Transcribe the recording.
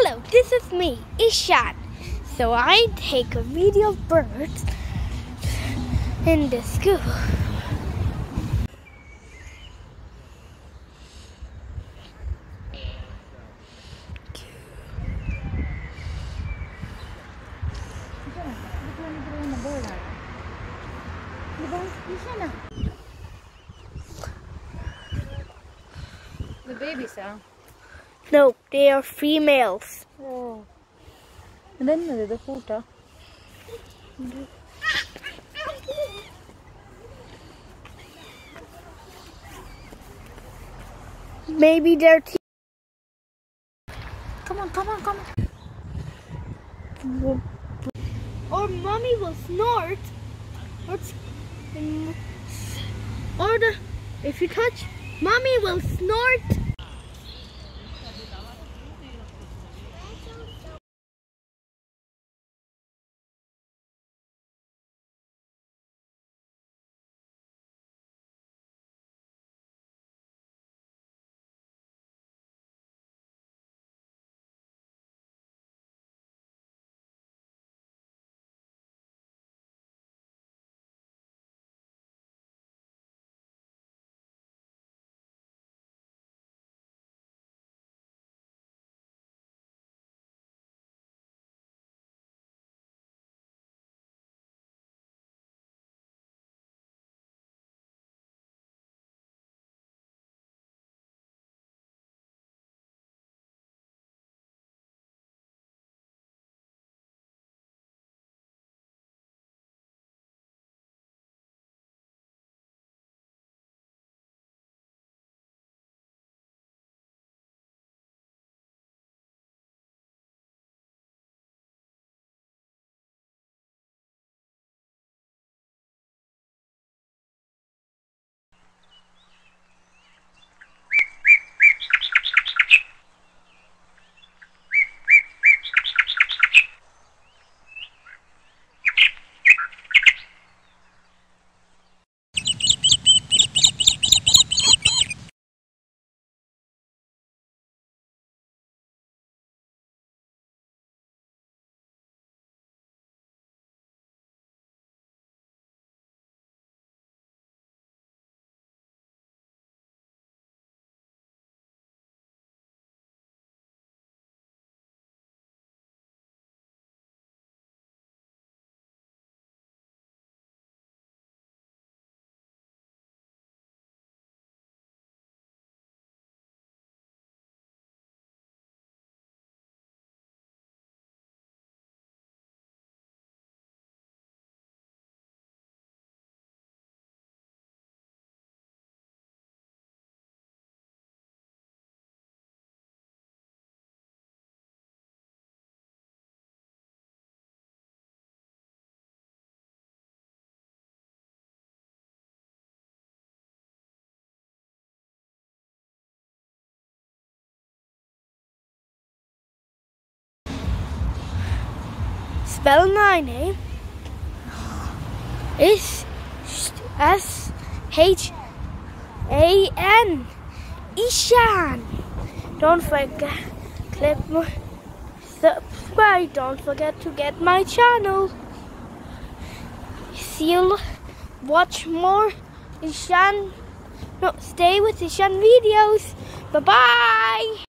Hello, this is me, Ishan. So I take a video of birds in the school. The babies, huh? No, they are females. Oh. And then the photo. Maybe they're Come on. or mommy will snort. Or if you touch, mommy will snort. Spell 9, eh? Is S-H-A-N. Ishan. Don't forget, subscribe. Don't forget to get my channel. See you. Watch more Ishan. No, stay with Ishan videos. Bye bye.